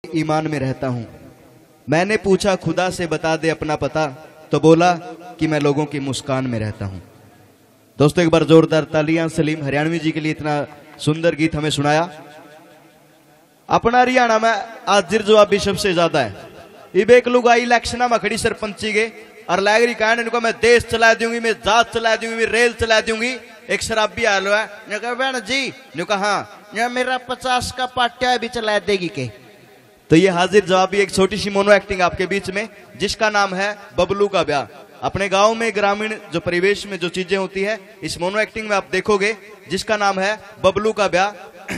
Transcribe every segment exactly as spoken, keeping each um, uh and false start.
ईमान में रहता हूँ। मैंने पूछा खुदा से बता दे अपना पता, तो बोला कि मैं लोगों की मुस्कान में रहता हूँ। दोस्तों एक बार जोरदार तालियां सलीम हरियाणवी जी के लिए, इतना सुंदर गीत हमें सुनाया। अपना हरियाणा में हाजिर जवाबी सबसे ज्यादा है। इब एक लोग आई इलेक्शन में खड़ी सरपंची के और लागरी कहने इनको मैं देश चला दूंगी, मैं जात चला दूंगी, मैं रेल चला दूंगी। एक शराबी आ लो है, कहा बहन जी, ने कहा हाँ मेरा पचास का पाट्या भी चला देगी के। तो ये हाजिर जवाबी एक छोटी सी मोनो एक्टिंग आपके बीच में, जिसका नाम है बबलू का ब्याह। अपने गांव में ग्रामीण जो परिवेश में जो चीजें होती है, इस मोनो एक्टिंग में आप देखोगे, जिसका नाम है बबलू का ब्याह।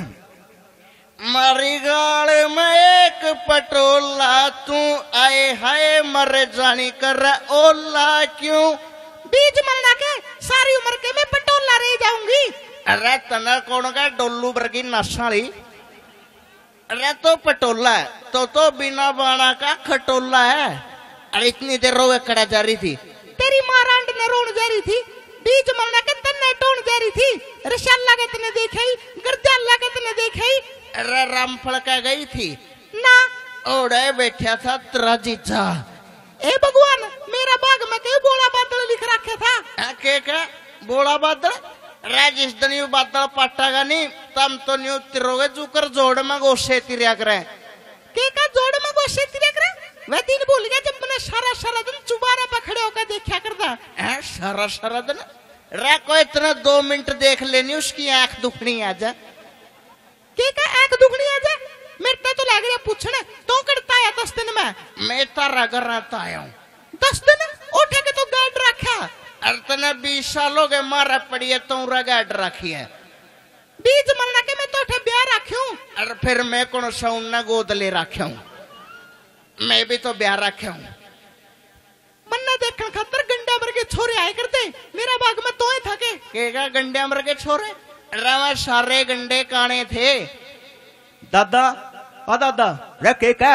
मारी गाल में एक पटोला, तू आए हाय मर जानी कर ओला क्यों। बीज मरना के सारी उम्र के मैं पटोला रह जाऊंगी। अरे तना कौन का डोलू वर्गी नशाली। अरे तो पटोला है तो तो बिना बाणा का खटोला है। अरे इतनी देर रोवे कड़ा जा रही थी, तेरी माँ रांड ने रोन जा रही थी। बीज मरना के तन्ने टोन जा रही थी। रशाला के तने देखे, गर्दाला के तने देखे। अरे रामफल का गई थी ना, ओढ़े बैठा था तेरा जीजा। ए भगवान, मेरा बाग में क्यों बोला बादल लिख रखे था। के के बोला बादल, जिस दिन यू बादल पाटागा नहीं तम तो न्यू तिरोगे जुकर जोड़ में गोशे तिरिया करे। के का जोड़ में गोशे तिरिया करे। वह दिन भूल गया जब मैंने सारा सारा दिन चुबारा पे खड़े होकर देखा करता है। सारा सारा दिन रे कोई इतना दो मिनट देख लेनी उसकी आंख दुखनी आ जा। के का आंख दुखनी आ जा। मेरे तो लग रहा पूछने तो करता है दस दिन में। मैं तारा कर रहता आया हूँ दस दिन उठे के तो गाइड रखा। अरे तने बीस साल हो गए मारा पड़ी है तो गाइड रखी है। बीज मरना के मैं तो उठे ब्याह रखी हूँ। अरे फिर मैं कौन सौना गोद ले रखा हूँ। मैं भी तो ब्याह रखा हूँ। मन्ना देखने खातर गंडे अमर के छोरे आए करते मेरा बाग में तो ही थके। केगा गंडे अमर के छोरे। अरे सारे गंडे काने थे। दादा आ दादा रे के का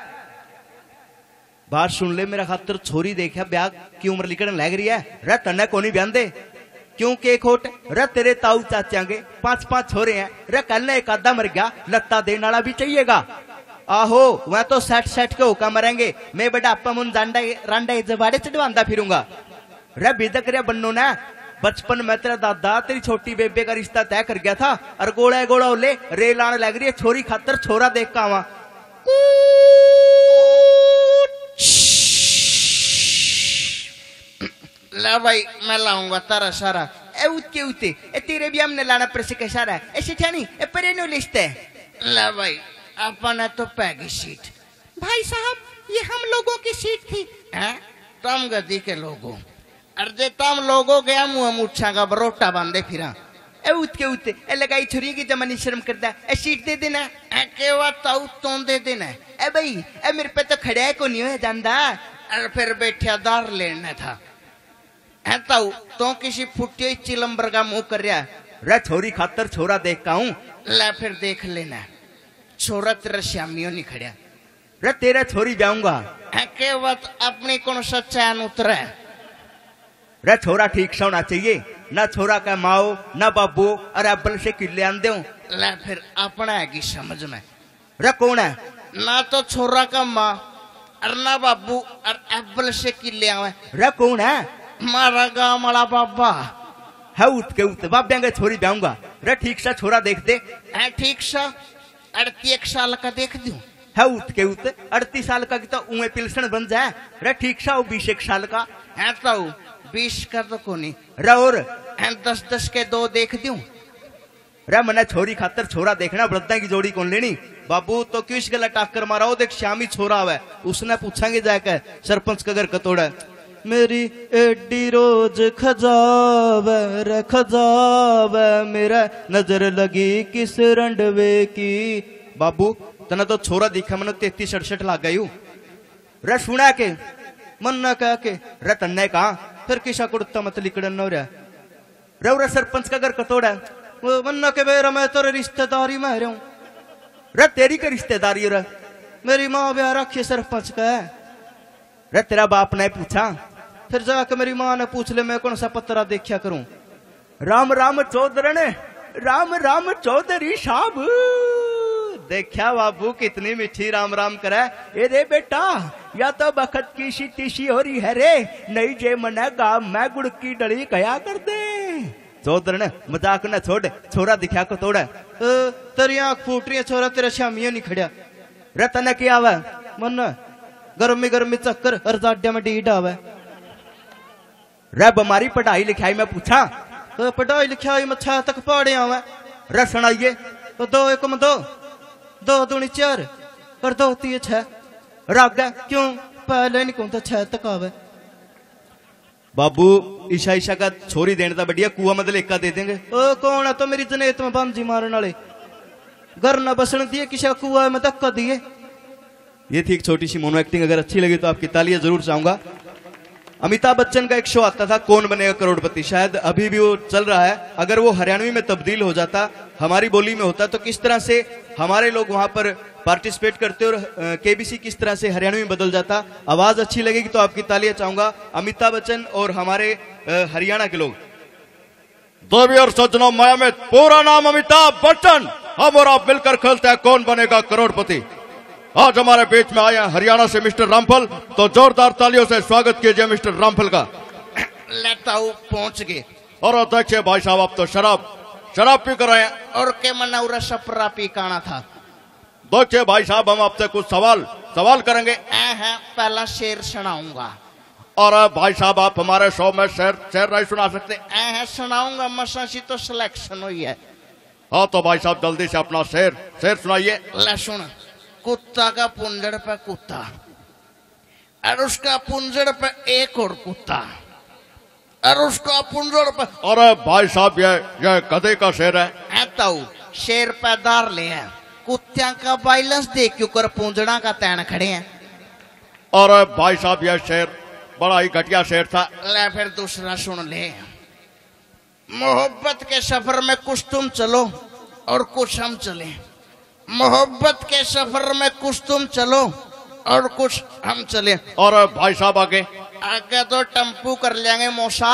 बात सुन ले, मेरा खातर छोरी देखा ब्याह की उम्र लिखने लग रही है। रे तन्ने को नहीं ब्याह दे क्यों के खोट। रे तेरे ताऊ चाचांगे पांच पांच छोरे हैं। रे कल एक आधा मर गया, लत्ता देने वाला भी चाहिएगा। आहो वह तो सेट सेट के होकर मरेंगे। मैं बड़ा आपा मुन जांडा रांडा जबाड़े चढ़वांदा फिरूंगा। रे बिदक रे बन्नो ना, बचपन में तेरा दादा तेरी छोटी बेबे का रिश्ता तय कर गया था और गोड़ा गोड़ा ले रेल आने लग रही है। छोरी खातर छोरा देख का आवा। ला भाई मैं लाऊंगा तारा सारा। ए उते उते ए तेरे भी हमने लाना पर से सारा ऐसे ठानी ए परे नो लिस्ट है। ला भाई अपना तो पैगी सीट। भाई साहब ये हम लोगों की सीट थी। हैं तुम गद्दी के लोगों। अर्जे तम लोगों गया मुंह मुच्छा का बरोटा बांधे फिरा। ए उत के उते ए लगाई छुरी की जमानी शर्म करता है। ए सीट दे देना। ए के ताऊ तो दे देना। ए भाई ए मेरे पे तो खड़ा को नहीं हो जांदा। और फिर बैठा दार लेना था। है ताऊ तो किसी फुटिया चिलम्बर का मुंह कर रहा। रे छोरी खातर छोरा देख का हूँ। ला फिर देख लेना। छोरा तेरा श्यामियों नहीं खड़ा। रे तेरा छोरी जाऊंगा। है के बात अपनी कौन सा चैन उतरा। रे छोरा ठीक सा होना चाहिए, ना छोरा का माओ ना बाबू और अब्बल से किले आंदे हूँ। ला फिर अपना है समझ में। रे कौन है। ना तो छोरा का माँ और ना बाबू और अब्बल से किले आवे। रे कौन है। मारा गाँव वाला बाबा है उत के उत बाबा के छोरी जाऊंगा। रे ठीक सा छोरा देख दे। है ठीक सा अड़ती एक साल का देख दूं। है उत के उत अड़तीस साल का तो उमे पिलसन बन जाए। रे ठीक सा बीस एक साल का है तो बीस का तो कोनी। रे और दस दस के दो देख दूं। रे मना छोरी खातर छोरा देखना, बलदा की जोड़ी कौन लेनी। बाबू तो क्यों इस गला टाकर मारा हो। देख श्यामी छोरा हुआ उसने पूछांगे जाकर सरपंच का घर कतोड़ा। मेरी एडी रोज खजाव रे खजाव मेरा नजर लगी किस रंडवे की। बाबू तना तो छोरा दिखा मैंने तैतीस अड़सठ लाग गई। रे सुना के मन न कह के रे तन्ने कहा फिर किसा कुड़ता मत लिकड़न न रहा। रे रे सरपंच का घर कतोड़ा मन न के मेरा मैं तो रिश्तेदारी में रहा हूँ। रे तेरी का रिश्तेदारी रे मेरी माँ ब्याह रखी सरपंच का है। रे तेरा बाप ने पूछा। फिर जाकर मेरी माँ ने पूछ ले मैं कौन सा पत्रा देखा करूं। राम राम चौधरी ने राम राम चौधरी साहब देखा बाबू कितनी मीठी राम राम करे। ए रे बेटा या तो बखत की सी तीसी हो रही है रे, नहीं जे मना गाँव मैं गुड़ की डली कया कर दे। चौधर ने मजाक न छोड़, छोरा दिखा को तोड़ा। तेरी आंख फूट रही है छोरा, तेरा शामिया नहीं खड़िया। रतन क्या आवा मन गर्मी गर्मी चक्कर और जाड्या में डीड आवे। रे हमारी पढ़ाई लिखाई में पूछा तो पढ़ाई लिखाई में छह तक पढ़े आवे। रे सुनाइए तो दो एक में दो, दो दूनी चार और दो तीन छह। राग क्यों पहले नहीं कौन था छह तक आवे। बाबू ईशा ईशा का छोरी देने था बढ़िया, कुआ मतलब एक का दे देंगे। ओ कौन है तो मेरी जनेत में बांझी मारने वाले, घर न बसने दिए किसी कुआ में धक्का दिए। ये थी एक छोटी सी मोनो एक्टिंग, अगर अच्छी लगी तो आपकी तालियां जरूर चाहूंगा। अमिताभ बच्चन का एक शो आता था कौन बनेगा करोड़पति, शायद अभी भी वो चल रहा है। अगर वो हरियाणवी में तब्दील हो जाता, हमारी बोली में होता, तो किस तरह से हमारे लोग वहां पर पार्टिसिपेट करते और केबीसी किस तरह से हरियाणवी में बदल जाता। आवाज अच्छी लगेगी तो आपकी तालियां चाहूंगा। अमिताभ बच्चन और हमारे हरियाणा के लोग। देवी और सज्जनों, मैं अमित, पूरा नाम अमिताभ बच्चन, हम और आप मिलकर खेलते हैं कौन बनेगा करोड़पति। आज हमारे बीच में आए हैं हरियाणा से मिस्टर रामफल, तो जोरदार तालियों से स्वागत कीजिए मिस्टर रामफल का। लेता हूँ पहुंच गए। और देखिए भाई साहब, आप तो शराब शराब पी कर रहे हैं। और के मना सपरा पी काना था। देखिए भाई साहब, हम आपसे कुछ सवाल सवाल करेंगे। है पहला शेर सुनाऊंगा। और भाई साहब, आप हमारे शो में शेर शेर नहीं सुना सकते? है सुनाऊंगा, मसासी तो सिलेक्शन हुई है। हाँ तो भाई साहब जल्दी से अपना शेर शेर सुनाइए। ले सुन। कुत्ता का पुंजड़ पे कुत्ता और उसका पुंजड़ पे एक और कुत्ता और उसका पुंजड़ पे। अरे भाई साहब, ये ये गधे का शेर है। है तो शेर पैदार ले है, कुत्तिया का बैलेंस देख क्यों कर पुंजड़ा का तैन खड़े हैं। और भाई साहब, यह शेर बड़ा ही घटिया शेर था। ले फिर दूसरा सुन ले। मोहब्बत के सफर में कुछ तुम चलो और कुछ हम चले। मोहब्बत के सफर में कुछ तुम चलो और कुछ हम चले। और भाई साहब आगे आगे तो टेम्पू कर लेंगे मौसा।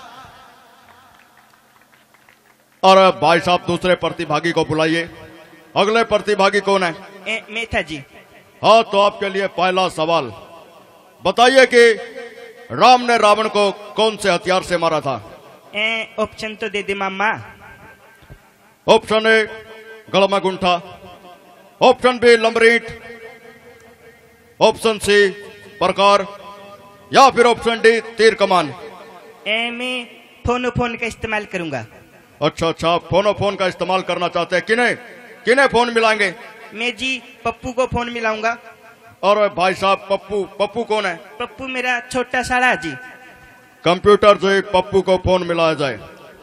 और भाई साहब दूसरे प्रतिभागी को बुलाइए। अगले प्रतिभागी कौन है? ए, मैं था जी। हाँ तो आपके लिए पहला सवाल, बताइए कि राम ने रावण को कौन से हथियार से मारा था? ऑप्शन तो दे दे मामा। ऑप्शन ए गलमा गुंठा, ऑप्शन बी लंबरीट, ऑप्शन सी प्रकार, या फिर ऑप्शन डी तीर कमान। ए, मैं फोनो फोन का इस्तेमाल करूंगा। अच्छा अच्छा, फोनो फोन का इस्तेमाल करना चाहते हैं। किन्हें किन्हें फोन मिलाएंगे? मैं जी पप्पू को फोन मिलाऊंगा। और भाई साहब, पप्पू पप्पू कौन है? पप्पू मेरा छोटा साड़ा जी। कंप्यूटर से पप्पू को फोन मिलाया जाए।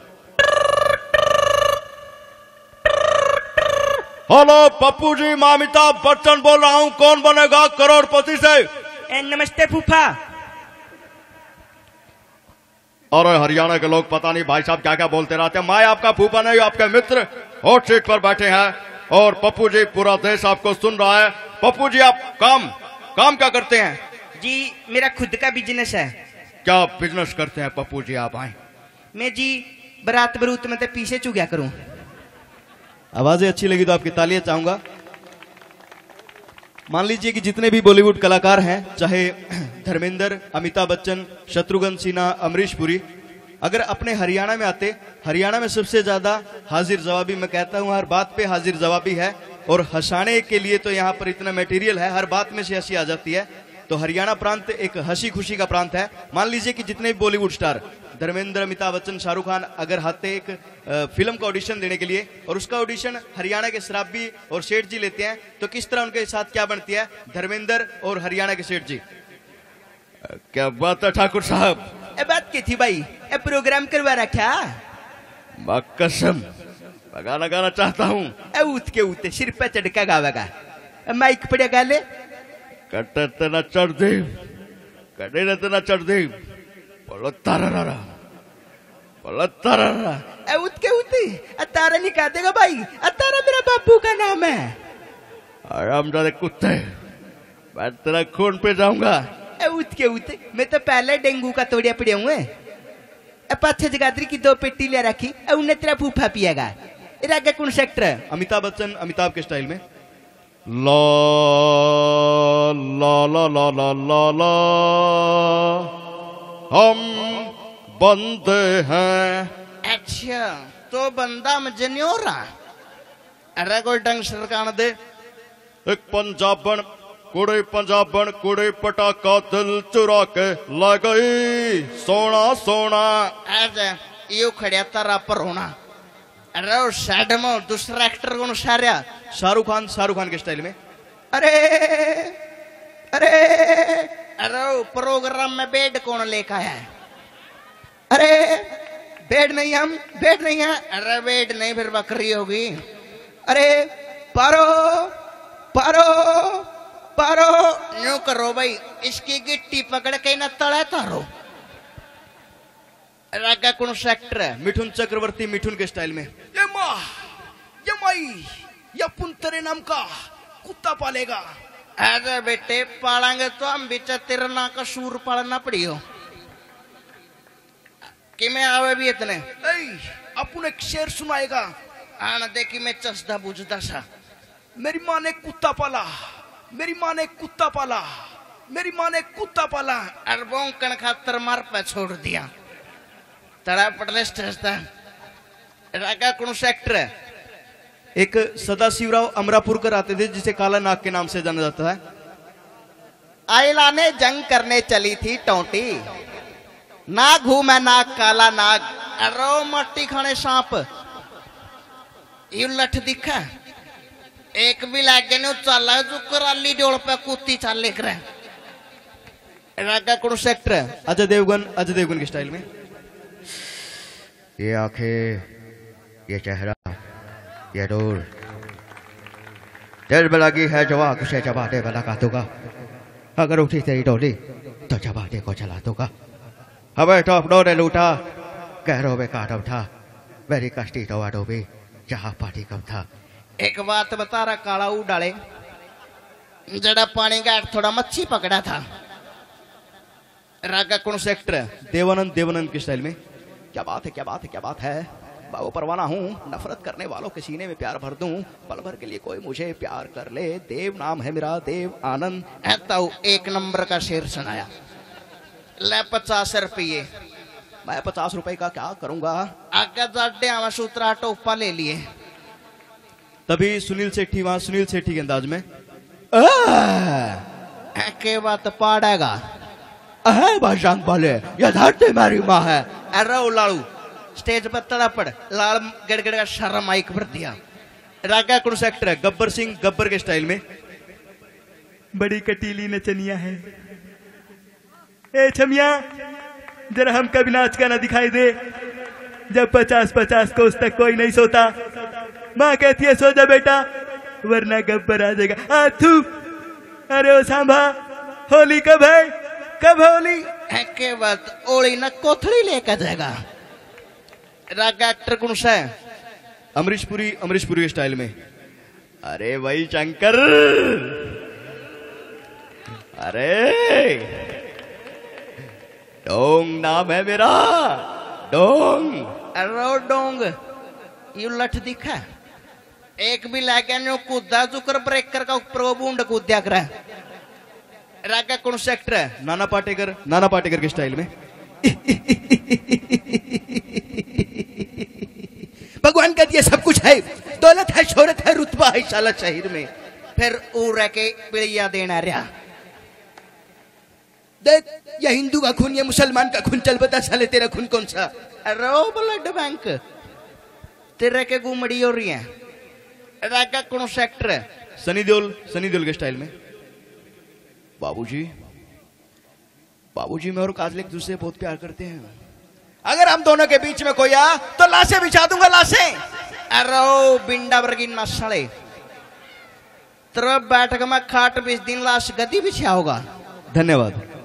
हेलो पप्पू जी, मैं अमिताभ बच्चन बोल रहा हूँ, कौन बनेगा करोड़पति से। ए, नमस्ते फूफा। और हरियाणा के लोग पता नहीं भाई साहब क्या क्या बोलते रहते हैं। मैं आपका फूफा नहीं, आपके मित्र हॉट सीट पर बैठे हैं। और पप्पू जी, पूरा देश आपको सुन रहा है। पप्पू जी, आप काम काम क्या करते हैं? जी मेरा खुद का बिजनेस है। क्या बिजनेस करते हैं पप्पू जी आप? आए मैं जी बरात बरूत में तो पीछे चुगया करूं। आवाजें अच्छी लगी तो आपकी तालियां चाहूंगा। मान लीजिए कि जितने भी बॉलीवुड कलाकार हैं, चाहे धर्मेंद्र, अमिताभ बच्चन, शत्रुघ्न सिन्हा, अमरीश पुरी, अगर अपने हरियाणा में आते, हरियाणा में सबसे ज्यादा हाजिर जवाबी, मैं कहता हूं हर बात पे हाजिर जवाबी है। और हंसाने के लिए तो यहाँ पर इतना मटेरियल है, हर बात में से हंसी आ जाती है। तो हरियाणा प्रांत एक हंसी खुशी का प्रांत है। मान लीजिए कि जितने भी बॉलीवुड स्टार, धर्मेंद्र, अमिताभ बच्चन, शाहरुख खान, अगर आते एक फिल्म का ऑडिशन देने के लिए, और उसका ऑडिशन हरियाणा के शराबी और सेठ जी लेते हैं, तो किस तरह उनके साथ क्या बनती है? धर्मेंद्र और हरियाणा के सेठ जी। क्या बात है ठाकुर साहब? ए बात की थी भाई, ए प्रोग्राम करवा रखा। कसम गाना लगाना चाहता हूँ। ए उठ के उठे सिर पे चढ़का गावेगा, माइक पड़े गाले कटे न चढ़ दे, कटे न चढ़ दे, बोलो तारा बोलो तारा। ए उठ के उठे, तारा नहीं कह देगा भाई, तारा मेरा बापू का नाम है। आराम दादे कुत्ते, मैं तेरा खून पे जाऊंगा। ए उठ के उठे, मैं तो पहले डेंगू का तोड़िया पड़े हुए। पाछे जगाधरी की दो पेटी ले रखी, उन्हें तेरा फूफा पिएगा। कौन सेक्टर है? अमिताभ बच्चन अमिताभ के स्टाइल में, ला ला ला ला ला ला ला हम बंदे हैं। अच्छा तो बंदा मुझे नहीं हो रहा। अरे कोई ढंग सरकार दे। एक पंजाबन कुड़ी पंजाबन कुड़ी पटाका दिल चुरा के ला गई सोना सोना। ऐसे यू खड़िया तारा पर होना। अरे वो सैड में दूसरा एक्टर कौन सारिया? शाहरुख खान, शाहरुख खान के स्टाइल में। अरे अरे अरे वो प्रोग्राम में बेड कौन लेकर आया है? अरे बेड नहीं, हम बेड नहीं है। अरे बेड नहीं फिर बकरी होगी। अरे पारो पारो पारो यूं करो भाई, इसकी गिट्टी पकड़ के न तड़ा तारो। रागा कौन सा एक्टर है? मिठुन चक्रवर्ती, मिठुन के स्टाइल में। ये माँ ये माई ये पुंतरे नाम का कुत्ता पालेगा। अरे बेटे पालेंगे तो हम भी तेरा ना का सूर पालना पड़ी हो कि मैं आवे भी इतने। अपन एक शेर सुनाएगा। आना देखी मैं चसदा बुझदा सा। मेरी माँ ने कुत्ता पाला, मेरी माँ ने कुत्ता पाला, मेरी माँ ने कुत्ता पाला। अरबों कण खातर मार पे छोड़ दिया। तड़ा पटले स्ट्रेसता। रागा कौन सा एक्टर है? एक सदाशिवराव अमरापुरकर आते थे जिसे काला नाग के नाम से जाना जाता है। आयला ने जंग करने चली थी टोटी, नाग हूं मैं नाग काला नाग। अरो मट्टी खाने सांप यू लठ दिखा। एक भी लागे ने चला जो कराली डोल पे कुत्ती चाले कर। रागा कौन सा एक्टर है? अजय देवगन, अजय देवगन के स्टाइल में। ये आंखें, ये चेहरा, ये दूर, दिल में लगी है जवा उसे चबा दे बला काटूंगा। अगर उठी तेरी डोली तो चबा दे को चला दूंगा। हमें टॉप डोरे लूटा, गहरों में काट उठा, मेरी कश्ती तो डूबी जहाँ पानी कम था। एक बात बता रहा काला ऊ डाले जड़ा पानी का थोड़ा मच्छी पकड़ा था। रागा कौन सा एक्टर है? देवानंद, देवानंद के स्टाइल में। क्या बात है, क्या बात है, क्या बात है। बाबू परवाना हूँ, नफरत करने वालों के सीने में प्यार भर दूं, पल भर के लिए कोई मुझे प्यार कर ले। देव नाम है मेरा, देव आनंद। ऐसा एक नंबर का शेर सुनाया। ले पचास रुपये। मैं पचास रुपए का क्या करूंगा? आगे जाडे आवा सूत्रा टोपा ले लिए। तभी सुनील सेठी वहां, सुनील सेठी के अंदाज में। के बात पाड़ेगा। भाषण बोले ये धरती मेरी माँ है। अरे लालू स्टेज पर तड़पड़ लाल गड़गड़ का सारा माइक भर दिया। रागा कौन सा एक्टर है? गब्बर सिंह, गब्बर के स्टाइल में। बड़ी कटीली नचनिया है। ए छमिया जरा हमका भी नाच गाना दिखाई दे। जब पचास पचास को उस तक कोई नहीं सोता, माँ कहती है सो जा बेटा वरना गब्बर आ जाएगा। आथू अरे ओ सांभा, होली कब है, कब होली? के बात ओली न कोथड़ी लेकर जाएगा। रागा एक्टर कौन सा है? अमरीश पुरी, अमरीश पुरी के स्टाइल में। अरे भाई शंकर, अरे डोंग नाम है मेरा, डोंग। अरे डोंग यू लठ दिखा। एक भी लागे नो कूदा जुकर ब्रेकर का ऊपर बूंद कूद्या कर। रागा कौन सा एक्टर है? नाना पाटेकर, नाना पाटेकर के स्टाइल में। भगवान का दिया सब कुछ है, दौलत है, शोहरत है, रुतबा है साला शहर में, फिर ऊ रह के पिड़िया देना रहा। देख ये हिंदू का खून, ये मुसलमान का खून, चल बता साले तेरा खून कौन सा? अरे ब्लड बैंक तेरे के गुमड़ी हो रही है। रागा कौन सा एक्टर है? सनी देओल, सनी देओल के स्टाइल में। बाबूजी, बाबूजी मैं और काजल एक दूसरे से बहुत प्यार करते हैं। अगर हम दोनों के बीच में कोई आ तो लाशें बिछा दूंगा, लाशें। अरे बिंडा वर्गी नस्ले तरफ बैठक में खाट बीस दिन लाश गदी बिछा होगा। धन्यवाद।